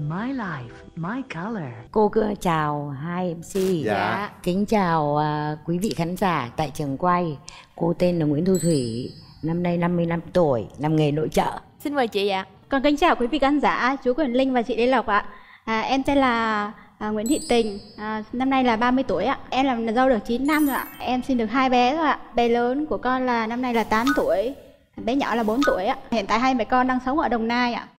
My life, my color. Cô cứ chào hai MC. Dạ. Kính chào quý vị khán giả tại trường quay. Cô tên là Nguyễn Thu Thủy, năm nay 55 tuổi, làm nghề nội trợ. Xin mời chị ạ. Con kính chào quý vị khán giả, chú Quỳnh Linh và chị Lê Lộc ạ. Em tên là Nguyễn Thị Tình, năm nay là 30 tuổi ạ. Em làm dâu được 9 năm rồi ạ. Em sinh được 2 bé rồi ạ. Bé lớn của con là năm nay là 8 tuổi, bé nhỏ là 4 tuổi ạ. Hiện tại hai mẹ con đang sống ở Đồng Nai ạ.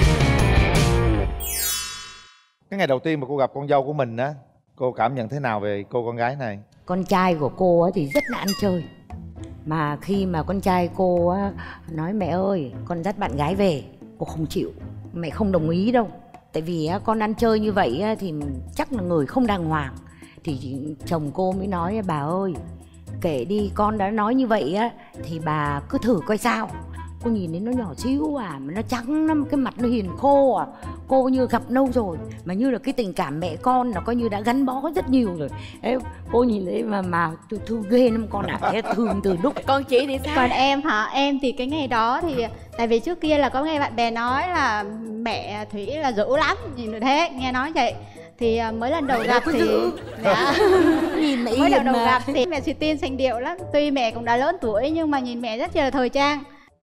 Cái ngày đầu tiên mà cô gặp con dâu của mình á, cô cảm nhận thế nào về cô con gái này? Con trai của cô á thì rất là ăn chơi. Mà khi mà con trai cô á nói mẹ ơi con dắt bạn gái về, cô không chịu, mẹ không đồng ý đâu. Tại vì con ăn chơi như vậy thì chắc là người không đàng hoàng. Thì chồng cô mới nói bà ơi kể đi, con đã nói như vậy á thì bà cứ thử coi sao. Cô nhìn thấy nó nhỏ xíu mà nó trắng lắm, cái mặt nó hiền khô à. Cô như gặp lâu rồi mà như là cái tình cảm mẹ con nó coi như đã gắn bó rất nhiều rồi. Ê, cô nhìn thấy mà tôi thương ghê lắm con ạ. Thế thương từ lúc. Còn chị thì sao? Còn em hả? Em thì cái ngày đó thì tại vì trước kia là có nghe bạn bè nói là mẹ Thủy là dữ lắm, nhìn được thế, nghe nói vậy. Thì mới lần đầu gặp thì nhìn mẹ mới lần đầu mà. gặp thì mẹ xì tin xanh điệu lắm. Tuy mẹ cũng đã lớn tuổi nhưng mà nhìn mẹ rất là thời trang.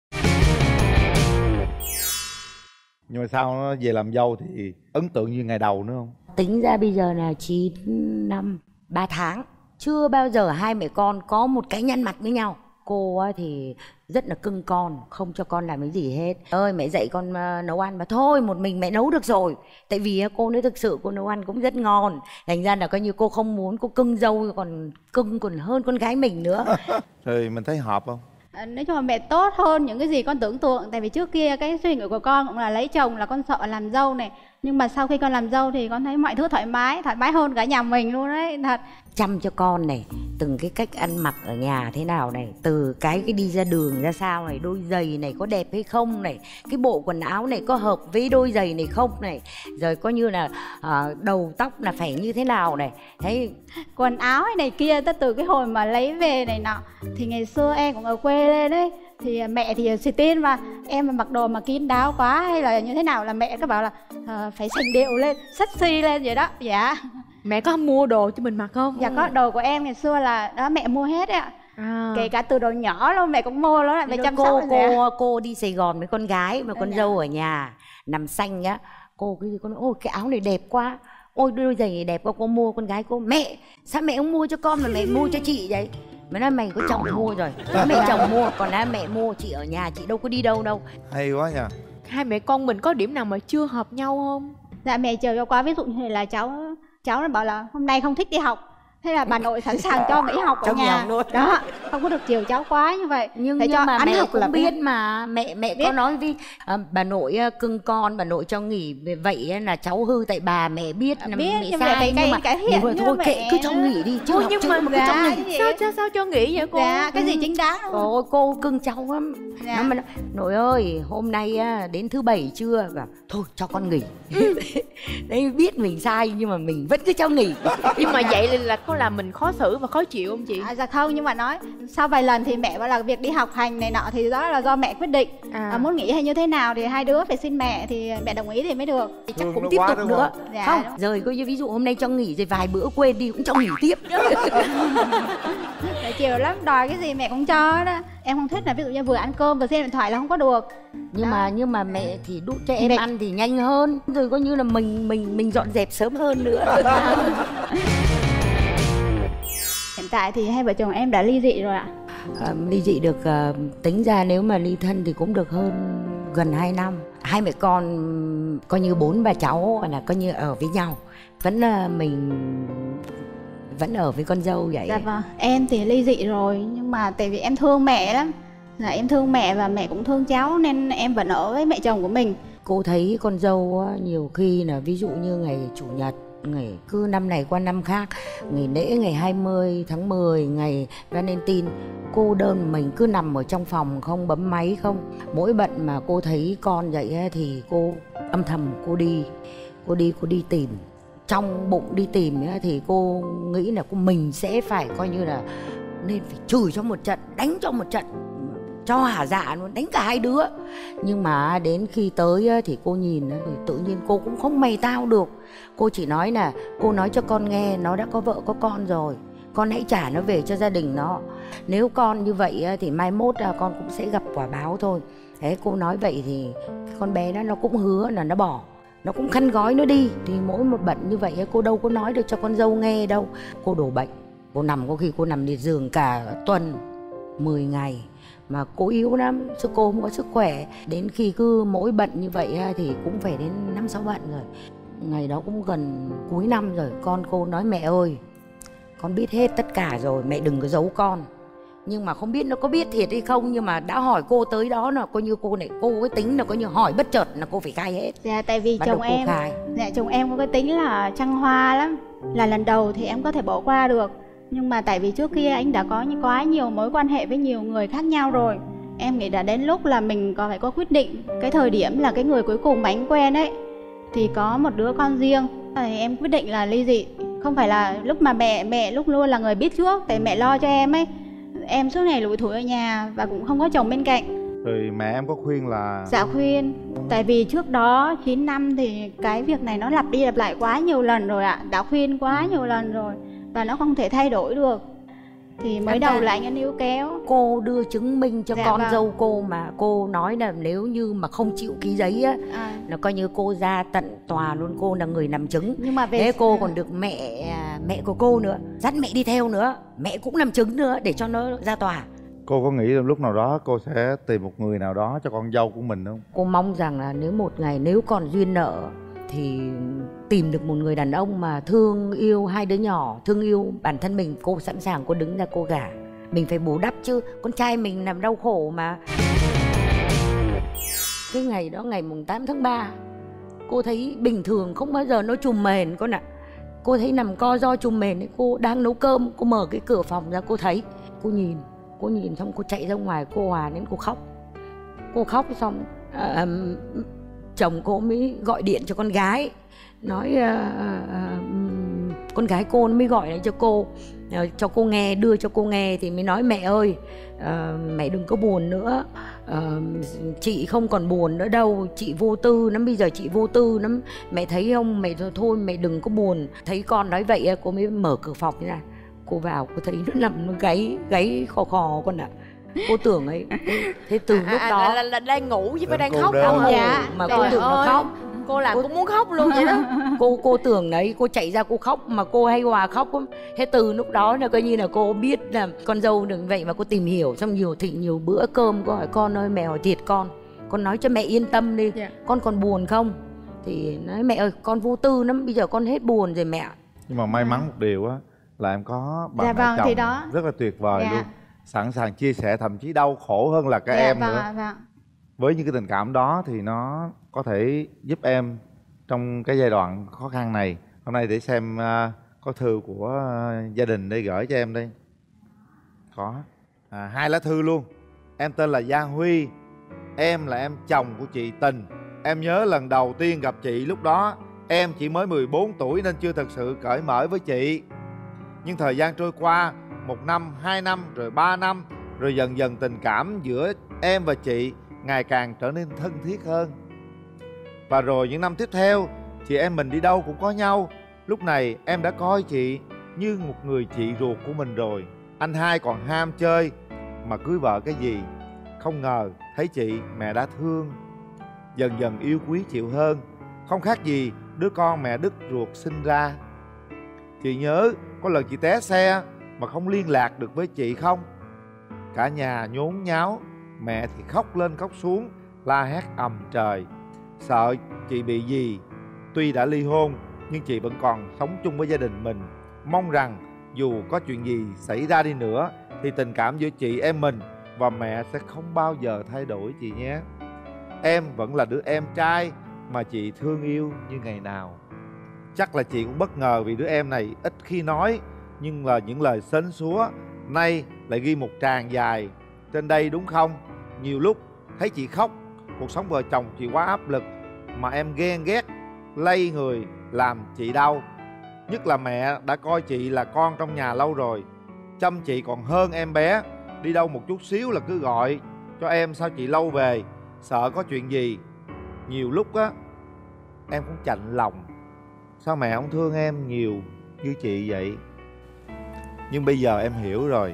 Nhưng mà sau nó về làm dâu thì ấn tượng như ngày đầu nữa không? Tính ra bây giờ là 9 năm 3 tháng. Chưa bao giờ hai mẹ con có một cái nhăn mặt với nhau. Cô thì rất là cưng con, không cho con làm cái gì hết. Ơi mẹ dạy con nấu ăn mà thôi một mình mẹ nấu được rồi. Tại vì cô nói thực sự cô nấu ăn cũng rất ngon. Thành ra là coi như cô không muốn cô cưng dâu còn cưng còn hơn con gái mình nữa. Rồi mình thấy hợp không? Nói chung là mẹ tốt hơn những cái gì con tưởng tượng. Tại vì trước kia cái suy nghĩ của con cũng là lấy chồng là con sợ làm dâu này. Nhưng mà sau khi con làm dâu thì con thấy mọi thứ thoải mái hơn cả nhà mình luôn đấy, thật. Chăm cho con này, từng cái cách ăn mặc ở nhà thế nào này, từ cái đi ra đường ra sao này, đôi giày này có đẹp hay không này, cái bộ quần áo này có hợp với đôi giày này không này, rồi coi như là đầu tóc là phải như thế nào này. Thấy quần áo này kia tất từ cái hồi mà lấy về này nọ. Thì ngày xưa em cũng ở quê lên đấy, thì mẹ thì xì tin mà em mà mặc đồ mà kín đáo quá hay là như thế nào là mẹ cứ bảo là phải sành điệu lên, sexy lên vậy đó. Dạ. Mẹ có mua đồ cho mình mặc không? Dạ có, đồ của em ngày xưa là đó mẹ mua hết ạ. Kể cả từ đồ nhỏ luôn mẹ cũng mua luôn, mẹ chăm sóc. Cô đi Sài Gòn với con gái mà con dâu ở nhà nằm xanh á, cô cái gì con ôi cái áo này đẹp quá, ôi đôi giày này đẹp quá, cô mua. Con gái cô mẹ sao mẹ không mua cho con mà mẹ mua cho chị vậy? Mẹ nói mày có chồng mua rồi, mẹ chồng mua, còn mẹ mua, chị ở nhà chị đâu có đi đâu đâu. Hay quá nha. Hai mẹ con mình có điểm nào mà chưa hợp nhau không? Dạ mẹ chờ cho quá, ví dụ như là cháu nó bảo là hôm nay không thích đi học, thế là bà nội sẵn sàng cho nghỉ học ở nhà luôn đó, không có được chiều cháu quá như vậy. Nhưng cho mà mẹ cũng là biết mà mẹ biết. Có nói với bà nội cưng con, bà nội cho nghỉ về vậy là cháu hư, tại bà mẹ biết là mẹ nhưng sai, nhưng mà thôi kệ cứ cho nghỉ đi chứ. Nhưng mà cứ cho nghỉ. Sao cho nghỉ vậy cô? Dạ, cái gì chính đáng không? Ôi cô cưng cháu lắm. Nó mà nội ơi hôm nay đến thứ bảy chưa, và thôi cho con nghỉ. Đấy biết mình sai nhưng mà mình vẫn cứ cho nghỉ. Nhưng mà vậy là có làm mình khó xử và khó chịu không chị? Dạ không, nhưng mà nói sau vài lần thì mẹ bảo là việc đi học hành này nọ thì đó là do mẹ quyết định. Muốn nghỉ hay như thế nào thì hai đứa phải xin mẹ, thì mẹ đồng ý thì mới được. Thì chắc cũng tiếp tục nữa. Dạ, không rồi coi như ví dụ hôm nay cho nghỉ rồi vài bữa quên đi cũng cho nghỉ tiếp. Mẹ chiều lắm, đòi cái gì mẹ cũng cho đó. Em không thích là ví dụ như vừa ăn cơm vừa xem điện thoại là không có được. Nhưng mà mẹ thì đút cho em ăn thì nhanh hơn, rồi coi như là mình dọn dẹp sớm hơn nữa. Hiện tại thì hai vợ chồng em đã ly dị rồi ạ. Ly dị được tính ra nếu mà ly thân thì cũng được hơn gần 2 năm. Hai mẹ con coi như 4 bà cháu là coi như ở với nhau. Mình vẫn ở với con dâu vậy. Dạ vâng, em thì ly dị rồi nhưng mà tại vì em thương mẹ lắm. Là em thương mẹ và mẹ cũng thương cháu nên em vẫn ở với mẹ chồng của mình. Cô thấy con dâu nhiều khi là ví dụ như ngày Chủ nhật, ngày cứ năm này qua năm khác, ngày lễ ngày 20 tháng 10, ngày Valentine, cô đơn mình cứ nằm ở trong phòng không bấm máy không. Mỗi bận mà cô thấy con vậy thì cô âm thầm cô đi tìm. Trong bụng đi tìm thì cô nghĩ là mình sẽ phải coi như là nên phải chửi cho một trận, đánh cho một trận cho hả dạ luôn, đánh cả hai đứa. Nhưng mà đến khi tới thì cô nhìn thì tự nhiên cô cũng không mày tao được. Cô chỉ nói là cô nói cho con nghe nó đã có vợ có con rồi, con hãy trả nó về cho gia đình nó. Nếu con như vậy thì mai mốt con cũng sẽ gặp quả báo thôi. Thế cô nói vậy thì con bé đó nó cũng hứa là nó bỏ, nó cũng khăn gói nó đi. Thì mỗi một bận như vậy cô đâu có nói được cho con dâu nghe đâu. Cô đổ bệnh, cô nằm, có khi cô nằm liệt giường cả tuần 10 ngày. Mà cô yếu lắm, chứ cô không có sức khỏe. Đến khi cứ mỗi bận như vậy thì cũng phải đến 5-6 bận rồi. Ngày đó cũng gần cuối năm rồi. Con cô nói mẹ ơi, con biết hết tất cả rồi, mẹ đừng có giấu con. Nhưng mà không biết nó có biết thiệt hay không, nhưng mà đã hỏi cô tới đó là coi như cô này, cô cái tính là coi như hỏi bất chợt là cô phải khai hết. Dạ, tại vì Bắt chồng đầu cô em khai. dạ, chồng em có cái tính là trăng hoa lắm. Là lần đầu thì em có thể bỏ qua được, nhưng mà tại vì trước kia anh đã có quá nhiều mối quan hệ với nhiều người khác nhau rồi. Em nghĩ đã đến lúc là mình có phải có quyết định. Cái thời điểm là cái người cuối cùng mà anh quen ấy thì có một đứa con riêng, thì em quyết định là ly dị. Không phải là lúc mà mẹ lúc luôn là người biết trước, tại mẹ lo cho em ấy. Em suốt ngày lủi thủi ở nhà và cũng không có chồng bên cạnh. Rồi mẹ em có khuyên là... Dạ khuyên, tại vì trước đó 9 năm thì cái việc này nó lặp đi lặp lại quá nhiều lần rồi ạ. Đã khuyên quá nhiều lần rồi và nó không thể thay đổi được. Thì mới đầu là anh ấy níu kéo. Cô đưa chứng minh cho Dạ con vâng. dâu cô mà cô nói là nếu như mà không chịu ký giấy á là coi như cô ra tận tòa luôn, cô là người làm chứng. Nhưng mà về thế cô còn được mẹ của cô nữa dắt mẹ đi theo nữa, mẹ cũng làm chứng nữa để cho nó ra tòa. Cô có nghĩ là lúc nào đó cô sẽ tìm một người nào đó cho con dâu của mình không? Cô mong rằng là nếu một ngày nếu còn duyên nợ thì tìm được một người đàn ông mà thương yêu hai đứa nhỏ, thương yêu bản thân mình, cô sẵn sàng cô đứng ra cô gả. Mình phải bù đắp chứ, con trai mình làm đau khổ mà. Cái ngày đó ngày mùng 8 tháng 3, cô thấy bình thường không bao giờ nó trùm mền con ạ. Cô thấy nằm co ro trùm mền ấy, cô đang nấu cơm, cô mở cái cửa phòng ra cô thấy. Cô nhìn xong cô chạy ra ngoài, cô hòa đến cô khóc. Cô khóc xong chồng cô mới gọi điện cho con gái, nói con gái cô nó mới gọi lại cho cô nghe, đưa cho cô nghe thì mới nói mẹ ơi, mẹ đừng có buồn nữa, chị không còn buồn nữa đâu, chị vô tư lắm, bây giờ chị vô tư lắm, mẹ thấy không, mẹ thôi mẹ đừng có buồn. Thấy con nói vậy cô mới mở cửa phòng ra, cô vào cô thấy nó nằm nó gáy khò khò con ạ. Cô tưởng ấy, thế từ lúc đó là đang ngủ chứ phải đang cô khóc đơn. đâu hả? dạ, mà cô tưởng nó khóc. Cô làm cũng muốn khóc luôn vậy đó. Cô tưởng đấy, cô chạy ra cô khóc mà cô hay hòa khóc lắm. Thế từ lúc đó là coi như là cô biết là con dâu đừng vậy, mà cô tìm hiểu xong nhiều bữa cơm cô hỏi con ơi, mẹ hỏi thiệt con nói cho mẹ yên tâm đi, con còn buồn không? Thì nói mẹ ơi con vô tư lắm, bây giờ con hết buồn rồi mẹ. Nhưng mà may mắn một điều á là em có bà Dạ mẹ vâng, chồng thì đó. rất là tuyệt vời Dạ. luôn, sẵn sàng chia sẻ, thậm chí đau khổ hơn là các em nữa. Vâng. Với những cái tình cảm đó thì nó có thể giúp em trong cái giai đoạn khó khăn này. Hôm nay để xem có thư của gia đình đây gửi cho em đây. Có 2 lá thư luôn. Em tên là Giang Huy, em là em chồng của chị Tình. Em nhớ lần đầu tiên gặp chị lúc đó em chỉ mới 14 tuổi nên chưa thật sự cởi mở với chị. Nhưng thời gian trôi qua, 1 năm, 2 năm, rồi 3 năm, rồi dần dần tình cảm giữa em và chị ngày càng trở nên thân thiết hơn. Và rồi những năm tiếp theo, chị em mình đi đâu cũng có nhau. Lúc này em đã coi chị như một người chị ruột của mình rồi. Anh hai còn ham chơi mà cưới vợ cái gì. Không ngờ thấy chị mẹ đã thương, dần dần yêu quý chịu hơn. Không khác gì đứa con mẹ đứt ruột sinh ra. Chị nhớ có lần chị té xe mà không liên lạc được với chị không? Cả nhà nhốn nháo, mẹ thì khóc lên khóc xuống, la hét ầm trời, sợ chị bị gì. Tuy đã ly hôn nhưng chị vẫn còn sống chung với gia đình mình. Mong rằng dù có chuyện gì xảy ra đi nữa thì tình cảm giữa chị em mình và mẹ sẽ không bao giờ thay đổi chị nhé. Em vẫn là đứa em trai mà chị thương yêu như ngày nào. Chắc là chị cũng bất ngờ vì đứa em này ít khi nói, nhưng là những lời sến súa nay lại ghi một tràng dài trên đây đúng không? Nhiều lúc thấy chị khóc, cuộc sống vợ chồng chị quá áp lực mà em ghen ghét, lây người làm chị đau. Nhất là mẹ đã coi chị là con trong nhà lâu rồi, chăm chị còn hơn em bé. Đi đâu một chút xíu là cứ gọi, cho em sao chị lâu về, sợ có chuyện gì. Nhiều lúc á em cũng chạnh lòng, sao mẹ không thương em nhiều như chị vậy. Nhưng bây giờ em hiểu rồi.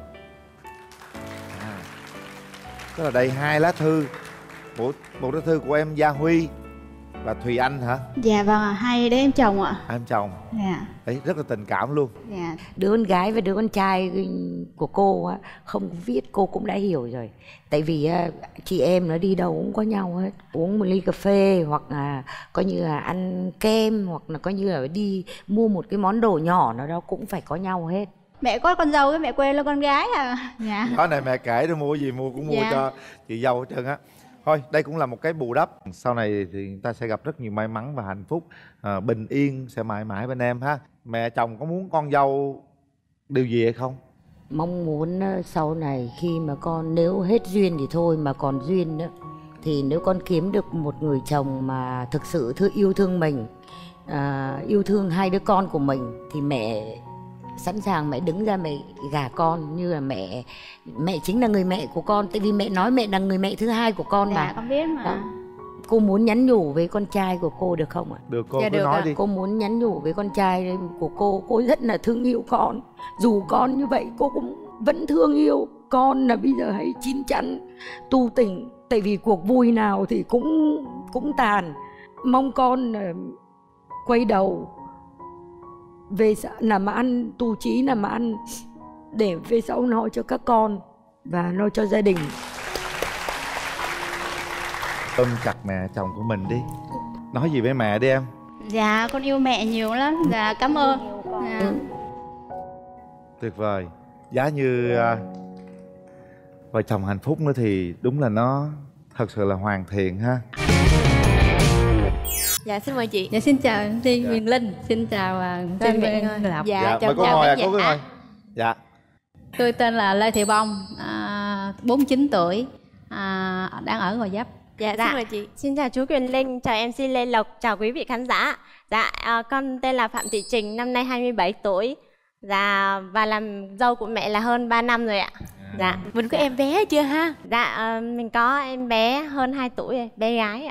Tức là đây 2 lá thư. Một lá thư của em Gia Huy và Thùy Anh hả? Dạ vâng ạ, 2 đứa em chồng ạ. Em chồng. Dạ. Đấy, rất là tình cảm luôn. Dạ. Đứa con gái và đứa con trai của cô á, không viết cô cũng đã hiểu rồi. Tại vì chị em nó đi đâu cũng có nhau hết. Uống một ly cà phê hoặc là coi như là ăn kem, hoặc là coi như là đi mua một cái món đồ nhỏ nào đó cũng phải có nhau hết. Mẹ có con dâu, cái mẹ quê là con gái à. Dạ. Đó này mẹ kể rồi mua gì mua cũng mua Dạ. cho chị dâu hết trơn á. Thôi đây cũng là một cái bù đắp. Sau này thì người ta sẽ gặp rất nhiều may mắn và hạnh phúc, bình yên sẽ mãi mãi bên em ha. Mẹ chồng có muốn con dâu điều gì hay không? Mong muốn sau này khi mà con nếu hết duyên thì thôi, mà còn duyên nữa thì nếu con kiếm được một người chồng mà thực sự yêu thương mình, yêu thương 2 đứa con của mình, thì mẹ sẵn sàng mẹ đứng ra mẹ gả con. Như là mẹ chính là người mẹ của con, tại vì mẹ nói mẹ là người mẹ thứ 2 của con mà. Dạ con biết mà. Đó. Cô muốn nhắn nhủ với con trai của cô được không ạ? Được, cô Dạ, cứ được nói ạ. đi. Cô muốn nhắn nhủ với con trai của cô rất là thương yêu con. Dù con như vậy cô cũng vẫn thương yêu con, là bây giờ hãy chín chắn tu tỉnh, tại vì cuộc vui nào thì cũng tàn. Mong con quay đầu về làm ăn, tu chí làm ăn để về sau lo cho các con và lo cho gia đình. Ôm chặt mẹ chồng của mình đi. Nói gì với mẹ đi em. Dạ con yêu mẹ nhiều lắm. Dạ cảm ơn. Dạ. Tuyệt vời. Giá như vợ chồng hạnh phúc nữa thì đúng là nó thật sự là hoàn thiện ha. Dạ xin mời chị. Dạ xin chào MC Quyền Linh, xin chào Tên MC mẹ Nguyễn ơi. Lộc. Dạ, chào mời cô chào ngồi, khán cô cứ giả. ngồi. Dạ. Tôi tên là Lê Thị Bông, 49 tuổi, đang ở Gò Vấp. Dạ, Dạ. xin mời chị. Xin chào chú Quyền Linh, chào MC Lê Lộc, chào quý vị khán giả. Dạ, con tên là Phạm Thị Trình, năm nay 27 tuổi. Dạ, và làm dâu của mẹ là hơn 3 năm rồi ạ. Dạ. Mình có em bé chưa ha? Dạ, mình có em bé hơn 2 tuổi rồi, bé gái ạ.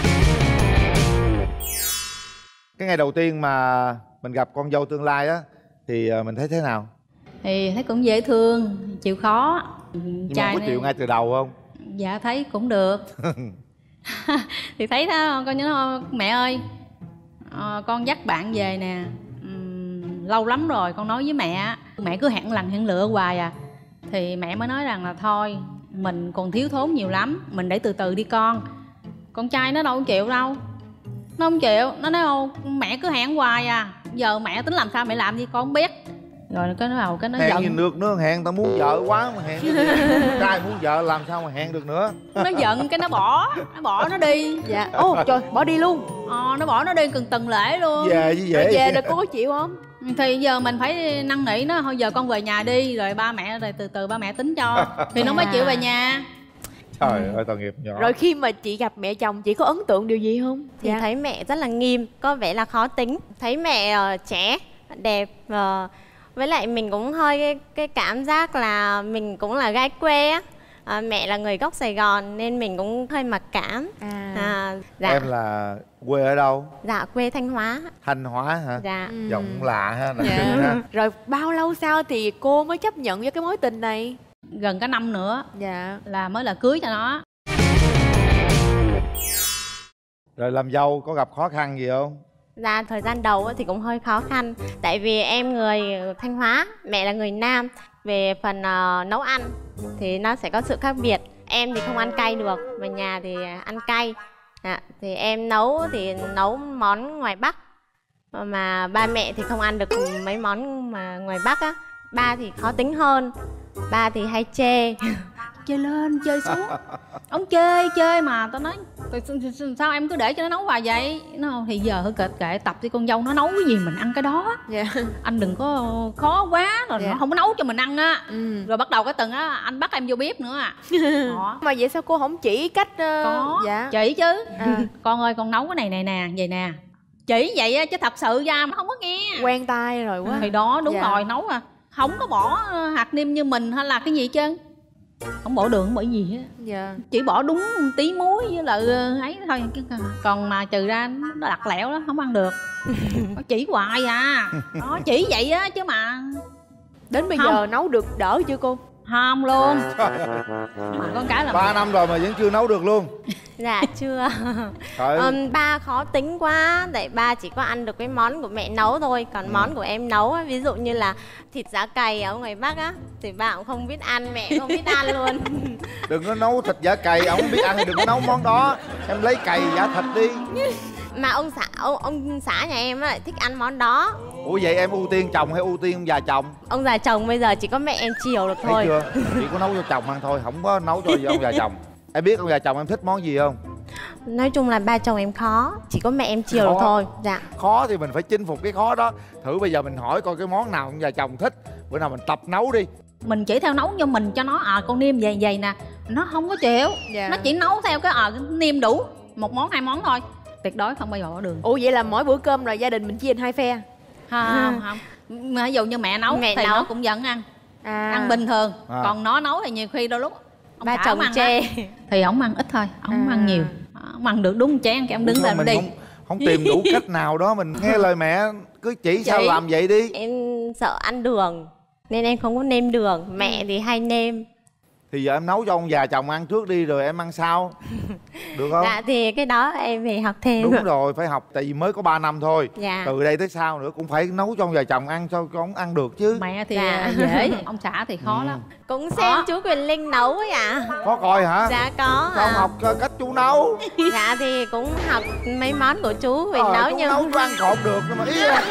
Cái ngày đầu tiên mà mình gặp con dâu tương lai á thì mình thấy thế nào? Thì thấy cũng dễ thương, chịu khó. Nhưng mà có chịu ngay từ đầu không? Dạ thấy cũng được. Thì thấy đó, con nhớ mẹ ơi, con dắt bạn về nè. Lâu lắm rồi con nói với mẹ cứ hẹn lần hẹn lựa hoài à. Thì mẹ mới nói rằng là thôi, mình còn thiếu thốn nhiều lắm, mình để từ từ đi con. Con trai nó đâu chịu đâu. Nó không chịu, nó nói mẹ cứ hẹn hoài à, giờ mẹ tính làm sao mẹ làm gì con không biết. Rồi cái nó đầu cái nó Hẹn giận. gì nước nữa, hẹn tao muốn vợ quá mà hẹn cái gì? Trai muốn vợ làm sao mà hẹn được nữa. Nó giận cái nó bỏ nó đi. Dạ. Ô trời, bỏ đi luôn. Nó bỏ nó đi cần từng lễ luôn. Về chứ dễ. Rồi về rồi cô có chịu không? Thì giờ mình phải năn nỉ nó, thôi giờ con về nhà đi, rồi ba mẹ rồi từ từ ba mẹ tính cho. Thì nó mới chịu về nhà. Trời ơi, tội nghiệp nhỏ. Rồi khi mà chị gặp mẹ chồng, chị có ấn tượng điều gì không? Thì thấy mẹ rất là nghiêm, có vẻ là khó tính. Thấy mẹ trẻ, đẹp, với lại mình cũng hơi cái cảm giác là mình cũng là gái quê á. Mẹ là người gốc Sài Gòn nên mình cũng hơi mặc cảm. Dạ. Em là quê ở đâu? Dạ, quê Thanh Hóa. Thanh Hóa hả? Dạ. Giọng cũng lạ ha. Dạ. Ha. Rồi bao lâu sau thì cô mới chấp nhận với cái mối tình này? Gần cả năm nữa Dạ. là mới là cưới cho nó. Rồi làm dâu có gặp khó khăn gì không? Dạ, thời gian đầu thì cũng hơi khó khăn. Tại vì em người Thanh Hóa, mẹ là người Nam. Về phần nấu ăn thì nó sẽ có sự khác biệt. Em thì không ăn cay được, về nhà thì ăn cay. Thì em thì nấu món ngoài Bắc. Mà ba mẹ thì không ăn được mấy món mà ngoài Bắc á. Ba thì khó tính hơn, ba thì hay chê. Chơi lên chơi xuống. Ông chơi mà tao nói sao em cứ để cho nó nấu hoài vậy. Nó thì giờ hơi kệ tập đi, con dâu nó nấu cái gì mình ăn cái đó. Dạ. Anh đừng có khó quá rồi Dạ. nó không có nấu cho mình ăn á. Rồi bắt đầu cái tuần á anh bắt em vô bếp nữa à. Đó. Mà vậy sao cô không chỉ cách Có dạ. chỉ chứ. Con ơi con nấu cái này nè vậy nè, chỉ vậy á chứ thật sự ra mà không có nghe. Quen tay rồi quá. Thì đó đúng Dạ. rồi, nấu à không có bỏ hạt nêm như mình hay là cái gì chứ. không bỏ đường không bỏ gì hết. Dạ. Chỉ bỏ đúng tí muối với lại ấy thôi, còn mà trừ ra nó đặc lẹo đó không ăn được. Nó chỉ hoài à, nó chỉ vậy á chứ mà Đến bây Không. giờ nấu được đỡ chưa cô? không luôn. Mà con cái là 3 năm rồi mà vẫn chưa nấu được luôn. Dạ chưa. Trời ơi. Ba khó tính quá, tại ba chỉ có ăn được cái món của mẹ nấu thôi, còn món của em nấu á, ví dụ như là thịt giá cày ở ngoài Bắc á thì ba cũng không biết ăn, mẹ không biết ăn luôn. Đừng có nấu thịt giả cày, ông không biết ăn thì đừng có nấu món đó. Em lấy cày giả thịt đi. Mà ông xã nhà em á lại thích ăn món đó. Ủa vậy em ưu tiên chồng hay ưu tiên ông già chồng? Ông già chồng bây giờ chỉ có mẹ em chiều được Thấy thôi. chưa? Chỉ có nấu cho chồng ăn thôi, không có nấu cho ông già chồng. Em biết ông già chồng em thích món gì không? Nói chung là ba chồng em khó, chỉ có mẹ em chiều Khó. được thôi. Dạ. Khó thì mình phải chinh phục cái khó đó. Thử bây giờ mình hỏi coi cái món nào ông già chồng thích, bữa nào mình tập nấu đi. mình chỉ theo nấu cho mình cho nó con nêm vậy vậy nè, nó không có chịu. Dạ. Nó chỉ nấu theo cái nêm đủ một món hai món thôi, tuyệt đối không bao giờ bỏ đường. Ủa vậy là mỗi bữa cơm là gia đình mình chia thành 2 phe? Không. Mà ví dụ như mẹ nấu Mẹ thì nấu. nó cũng vẫn ăn, À. ăn bình thường. À. Còn nó nấu thì nhiều khi đôi lúc ông Ba xã chồng ông ăn chê. á, thì ổng ăn ít thôi, ổng không ăn nhiều. Ông ăn được đúng chén cái ông đứng Ủa lên mình đi. không tìm đủ cách nào đó, mình nghe lời mẹ cứ chỉ sao làm vậy đi. Em sợ ăn đường nên em không có nêm đường, mẹ thì hay nêm. Thì giờ em nấu cho ông già chồng ăn trước đi rồi em ăn sau. Được không? Dạ thì cái đó em phải học thêm. Đúng rồi, phải học, tại vì mới có 3 năm thôi. Dạ. Từ đây tới sau nữa cũng phải nấu cho ông già chồng ăn cho ông ăn được chứ. Mẹ thì Dạ. dễ, ông xã thì khó lắm. Cũng xem chú Quyền Linh nấu ấy ạ. Có coi hả? Dạ có. Sao không học cách chú nấu? Dạ thì cũng học mấy món của chú Quyền nấu chú nhưng nấu chú ăn trộn được nhưng mà ý là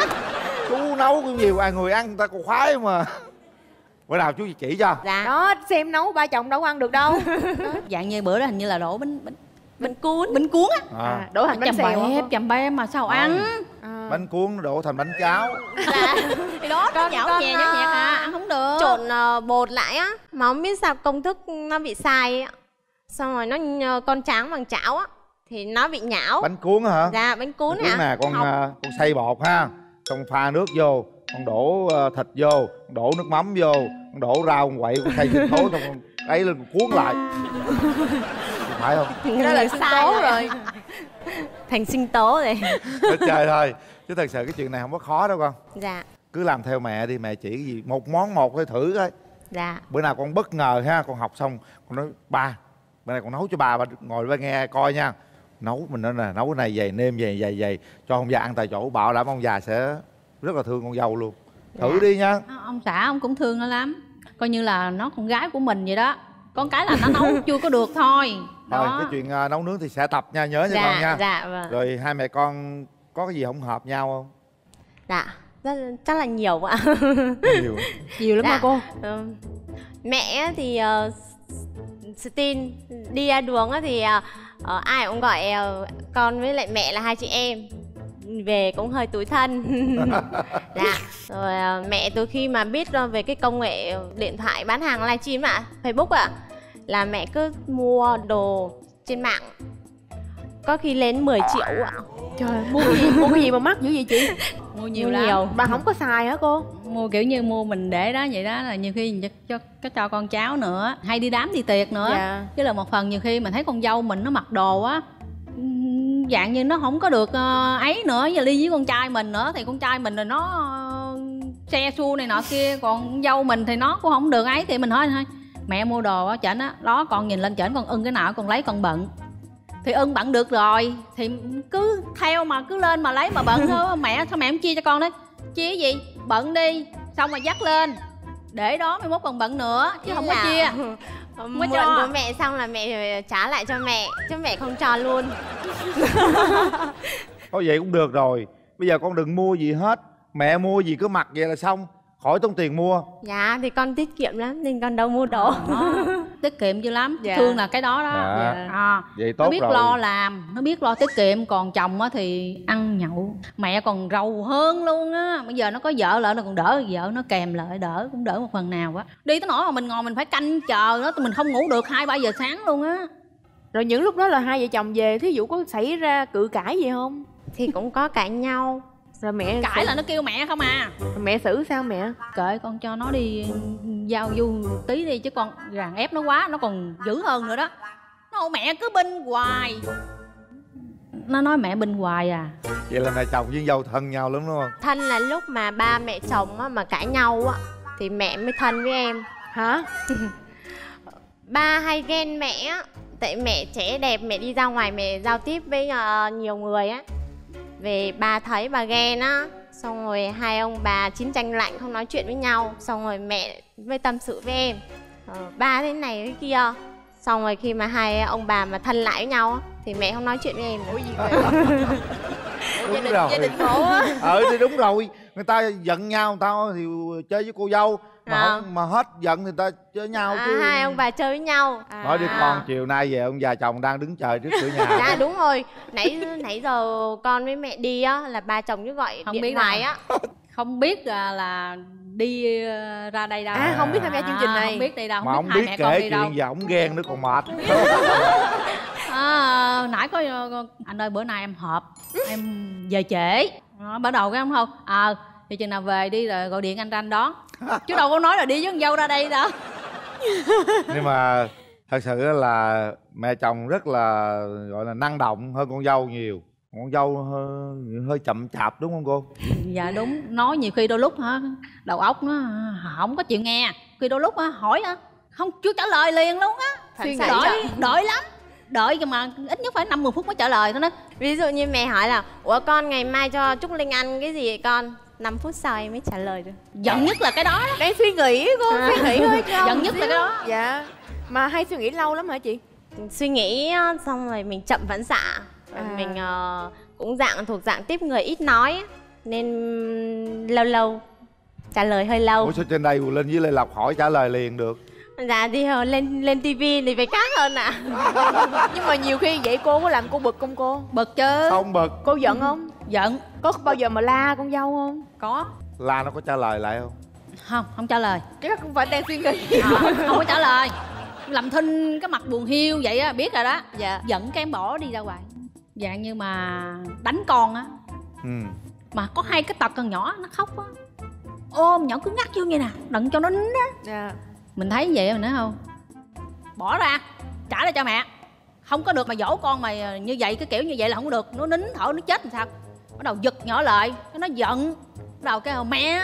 chú nấu cũng nhiều người ăn người ta còn khoái mà. Bữa nào chú chỉ cho. Dạ. Đó, xem nấu ba chồng đâu có ăn được đâu. Dạng như bữa đó hình như là đổ Bánh cuốn. bánh cuốn á, À, Đổ thành bánh xèo hả cô? chầm bè mà sao ăn. bánh cuốn đổ thành bánh cháo. Dạ. Thì đó nó Con- nhão con, nhẹ nhõng nhẹt ăn không được. Trộn bột lại á, mà không biết sao công thức nó bị sai á. Xong rồi nó con tráng bằng chảo á thì nó bị nhão. Bánh cuốn hả? Dạ bánh cuốn Bánh cuốn ạ. nè, con xay bột ha, con pha nước vô, con đổ thịt vô, con đổ nước mắm vô, con đổ rau, con quậy, con xay sinh tố, xong con ấy lên con cuốn lại. Phải không? Cái đó là sai rồi. Thành sinh tố rồi. Hết trời thôi. Chứ thật sự cái chuyện này không có khó đâu con. Dạ. Cứ làm theo mẹ đi, mẹ chỉ cái gì một món một thôi thử coi. Dạ. Bữa nào con bất ngờ ha, con học xong con nói ba, bữa nay con nấu cho ba ngồi ba nghe coi nha. Nấu mình nói nè, nấu cái này vậy, nêm vậy cho ông già ăn tại chỗ, bảo đảm ông già sẽ rất là thương con dâu luôn. Thử Dạ. đi nha. Ông xã ông cũng thương nó lắm, coi như là nó con gái của mình vậy đó. Con cái là nó nấu chưa có được thôi. Rồi Đó. cái chuyện nấu nướng thì sẽ tập nha, nhớ nha con Dạ. nha. Dạ vâng. Rồi hai mẹ con có cái gì không hợp nhau không? Dạ. Chắc là nhiều ạ. Nhiều. Nhiều lắm Dạ. hả cô? Mẹ thì Stin đi ra đường á thì ai cũng gọi con với lại mẹ là hai chị em. Về cũng hơi tủi thân. Dạ. Rồi mẹ từ khi mà biết về cái công nghệ điện thoại bán hàng livestream ạ, Facebook ạ, là mẹ cứ mua đồ trên mạng có khi lên 10 triệu ạ. Trời, mua cái gì mà mắc dữ vậy chị? Mua nhiều Mua lắm. nhiều. Bà không có xài hả cô? Mua kiểu như mua mình để đó vậy đó, là nhiều khi cho con cháu nữa, hay đi đám đi tiệc nữa. Dạ. Chứ là một phần nhiều khi mình thấy con dâu mình nó mặc đồ á, dạng như nó không có được ấy nữa, giờ đi với con trai mình nữa thì con trai mình rồi nó xe xua này nọ kia, còn con dâu mình thì nó cũng không được ấy, thì mình hỏi thôi mẹ mua đồ á chảnh á, đó con nhìn lên chảnh con ưng cái nào con lấy con bận, thì ưng bận được rồi thì cứ theo mà cứ lên mà lấy mà bận thôi. Mẹ sao mẹ không chia cho con đấy, chia cái gì bận đi xong rồi dắt lên để đó mai mốt còn bận nữa chứ không có chia. Mượn cho. của mẹ xong là mẹ trả lại cho mẹ chứ mẹ không cho luôn. Thôi vậy cũng được rồi. Bây giờ con đừng mua gì hết, mẹ mua gì cứ mặc vậy là xong, khỏi tốn tiền mua. Dạ thì con tiết kiệm lắm nên con đâu mua đồ. Đó, tiết kiệm dữ lắm. Dạ. Thương là cái đó đó. Dạ. Vậy tốt nó biết rồi. lo làm, nó biết lo tiết kiệm. Còn chồng á thì ăn nhậu, mẹ còn rầu hơn luôn á. Bây giờ nó có vợ lại nó còn đỡ, vợ nó kèm lại đỡ, cũng đỡ một phần nào á. Đi tới nỗi mà mình ngồi mình phải canh chờ nó, mình không ngủ được 2-3 giờ sáng luôn á. Rồi những lúc đó là hai vợ chồng về, thí dụ có xảy ra cự cãi gì không? Thì cũng có cãi nhau. Rồi mẹ cãi là nó kêu mẹ không à. Rồi mẹ xử sao mẹ? Kệ con cho nó đi giao du tí đi, chứ con ràng ép nó quá nó còn dữ hơn nữa đó. Nó mẹ cứ binh hoài, nó nói mẹ binh hoài à. Vậy là mẹ chồng với dâu thân nhau lắm đúng không? Thân là lúc mà ba mẹ chồng á, mà cãi nhau á thì mẹ mới thân với em. Hả? Ba hay ghen mẹ á, tại mẹ trẻ đẹp, mẹ đi ra ngoài mẹ giao tiếp với nhiều người á, về ba thấy bà ghen á, xong rồi hai ông bà chiến tranh lạnh không nói chuyện với nhau, xong rồi mẹ mới tâm sự với em, ba thế này thế kia, xong rồi khi mà hai ông bà mà thân lại với nhau á thì mẹ không nói chuyện với em nữa. Ủa gì vậy? Gia đình khổ á. Thì đúng rồi, người ta giận nhau người ta thì chơi với cô dâu mà, mà hết giận thì người ta chơi nhau chứ. Hai ông bà chơi với nhau. Nói đi con, chiều nay về ông già chồng đang đứng chờ trước cửa nhà. Dạ đúng rồi, nãy giờ con với mẹ đi á là ba chồng cứ gọi Không điện biết thoại á. Không biết là đi ra đây đâu. Không biết tham gia chương trình này. Không biết đi đâu, Mà không không biết biết hai mẹ con kể đi đâu. chuyện giờ ổng ghen nữa còn mệt. Nãy có anh ơi bữa nay em họp em về trễ, bắt đầu cái ông không thì chừng nào về đi rồi gọi điện anh đón, chứ đâu có nói là đi với con dâu ra đây đâu. Nhưng mà thật sự là mẹ chồng rất là gọi là năng động hơn con dâu nhiều. Con dâu hơi chậm chạp đúng không cô? Dạ đúng, nói nhiều khi đôi lúc hả đầu óc nó không có chịu nghe, khi đôi lúc hỏi không chưa trả lời liền luôn á. Đợi lắm, đợi mà ít nhất phải 50 phút mới trả lời thôi đó. Ví dụ như mẹ hỏi là ủa con ngày mai cho Trúc Linh ăn cái gì vậy con, 5 phút sau em mới trả lời được. Giận nhất là cái đó đó. Đang suy nghĩ cô, suy nghĩ thôi chứ. Giận nhất là cái đó. Dạ. Mà hay suy nghĩ lâu lắm hả chị? Suy nghĩ xong rồi mình chậm phản xạ. Mình cũng thuộc dạng tiếp người ít nói nên lâu lâu trả lời hơi lâu. Ủa sao trên đây Linh với Lê Lộc hỏi trả lời liền được? Dạ đi lên tivi thì phải khác hơn ạ. Nhưng mà nhiều khi vậy cô có làm cô bực không cô? Bực chứ. Không bực. Cô giận không? Giận. Có bao giờ mà la con dâu không? Có. La nó có trả lời lại không? Không trả lời. Cái đó không phải đang suy nghĩ. Không có trả lời, làm thinh cái mặt buồn hiu vậy á, biết rồi đó. Dạ. Giận cái em bỏ đi ra ngoài, dạng như mà đánh con á. Mà có hai cái tật con nhỏ nó khóc á, ôm nhỏ cứ ngắt vô vậy nè, đừng cho nó nín á. Dạ. Mình thấy vậy mình nói không, bỏ ra trả lại cho mẹ, không có được mà dỗ con mà như vậy, cái kiểu như vậy là không có được. Nó nín thở nó chết làm sao, bắt đầu giật nhỏ lại, nó giận, bắt đầu cái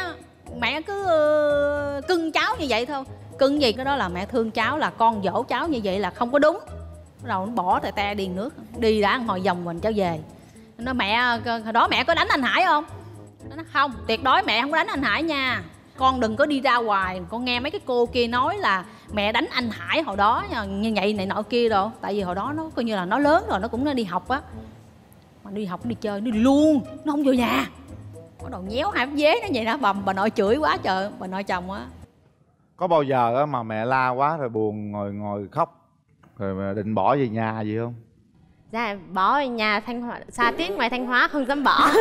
mẹ cứ cưng cháu như vậy thôi. Cưng gì cái đó là mẹ thương cháu, là con dỗ cháu như vậy là không có đúng. Bắt đầu nó bỏ tè điền nước đi, đã hồi vòng mình cháu về. Nó mẹ hồi đó mẹ có đánh anh Hải không? Nó không, tuyệt đối mẹ không có đánh anh Hải nha, con đừng có đi ra ngoài. Con nghe mấy cái cô kia nói là mẹ đánh anh Hải hồi đó như vậy này nọ kia đâu. Tại vì hồi đó nó coi như là nó lớn rồi, nó cũng đi học á, mà đi học đi chơi nó đi luôn, nó không vô nhà. Bắt đầu nhéo hai cái vế nó vậy đó, bà nội chửi quá trời, bà nội chồng á. Có bao giờ mà mẹ la quá rồi buồn ngồi khóc rồi mà định bỏ về nhà gì không? Dạ bỏ về nhà Thanh Hóa, xa tít ngoài Thanh Hóa không dám bỏ.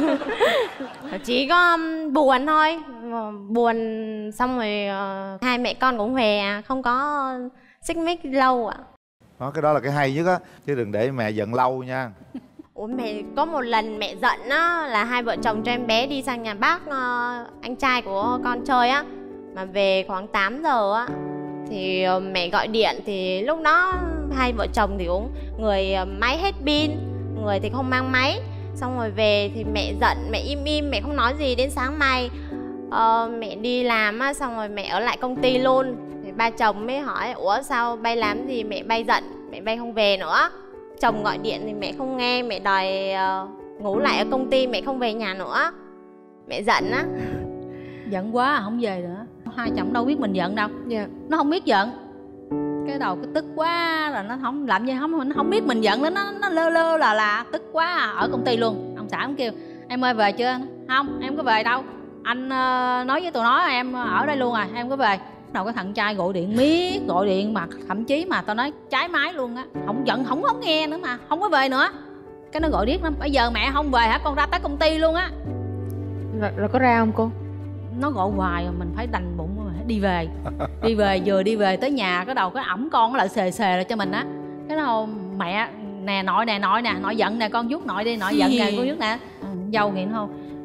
Chỉ có buồn thôi, buồn xong rồi hai mẹ con cũng về, không có xích mích lâu ạ. Đó, cái đó là cái hay nhất á, chứ đừng để mẹ giận lâu nha. Ủa mẹ có một lần mẹ giận á, là hai vợ chồng cho em bé đi sang nhà bác anh trai của con chơi á, mà về khoảng 8 giờ á thì mẹ gọi điện, thì lúc đó hai vợ chồng thì cũng người máy hết pin, người thì không mang máy. Xong rồi về thì mẹ giận, mẹ im mẹ không nói gì đến sáng mai. Mẹ đi làm á, xong rồi mẹ ở lại công ty luôn. Thì ba chồng mới hỏi ủa sao bay làm gì, mẹ bay giận, mẹ bay không về nữa. Chồng gọi điện thì mẹ không nghe, mẹ đòi ngủ lại ở công ty, mẹ không về nhà nữa. Mẹ giận á. Giận quá không về nữa. Hai chồng đâu biết mình giận đâu. Dạ. Nó không biết giận, cái đầu cái tức quá rồi nó không làm gì, nó không biết mình giận, nó lơ là tức quá ở công ty luôn. Ông xã cũng kêu em ơi về chưa? Không, em có về đâu, anh nói với tụi nó em ở đây luôn rồi, em có về. Đầu cái thằng trai gọi điện miết, gọi điện mà thậm chí mà tao nói trái máy luôn á, không giận không nghe nữa mà không có về nữa. Cái nó gọi điếc lắm, bây giờ mẹ không về hả, con ra tới công ty luôn á. Rồi có ra không cô? Nó gọi hoài rồi mình phải đành bụng mà đi về. Vừa đi về tới nhà cái đầu cái ẩm con nó lại xề lại cho mình á. Cái nào mẹ nè, nội nè, nội giận nè, con vuốt nội đi, nội giận nè, con vuốt nè. Dâu nghiện không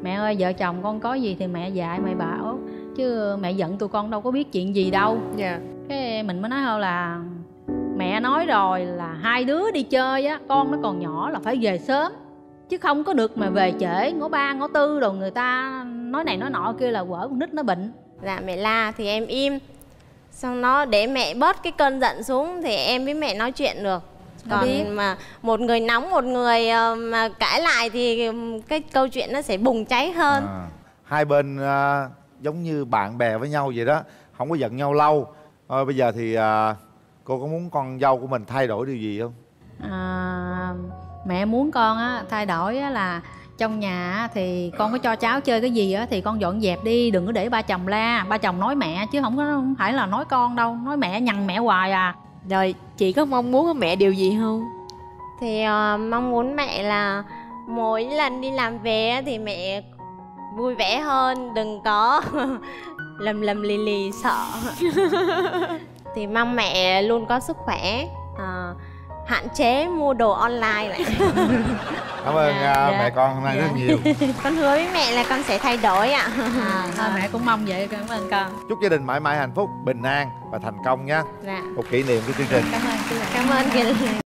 mẹ ơi vợ chồng con có gì thì mẹ dạy mẹ bảo, chứ mẹ giận tụi con đâu có biết chuyện gì đâu. Dạ. Cái mình mới nói thôi là mẹ nói rồi là hai đứa đi chơi á, con nó còn nhỏ là phải về sớm, chứ không có được mà về trễ ngõ 3 ngõ 4 rồi người ta nói này nói nọ kia là quở con nít nó bệnh. Dạ mẹ la thì em im, xong nó để mẹ bớt cái cơn giận xuống thì em với mẹ nói chuyện được. Còn mà một người nóng một người mà cãi lại thì cái câu chuyện nó sẽ bùng cháy hơn. Hai bên giống như bạn bè với nhau vậy đó, không có giận nhau lâu. Thôi bây giờ thì cô có muốn con dâu của mình thay đổi điều gì không? Mẹ muốn con á thay đổi á là trong nhà á, thì con có cho cháu chơi cái gì á thì con dọn dẹp đi, đừng có để ba chồng la. Ba chồng nói mẹ chứ không phải là nói con đâu, nói mẹ nhằn mẹ hoài à. Rồi chị có mong muốn của mẹ điều gì không? Thì mong muốn mẹ là mỗi lần đi làm về á, thì mẹ vui vẻ hơn, đừng có lầm lì lì sợ. Thì mong mẹ luôn có sức khỏe, hạn chế mua đồ online lại. Cảm ơn mẹ con hôm nay rất nhiều. Con hứa với mẹ là con sẽ thay đổi ạ. Thôi mẹ cũng mong vậy, cảm ơn con. Chúc gia đình mãi mãi hạnh phúc, bình an và thành công nhé. Dạ. Một kỷ niệm của chương trình. Cảm ơn chị. Cảm ơn chị.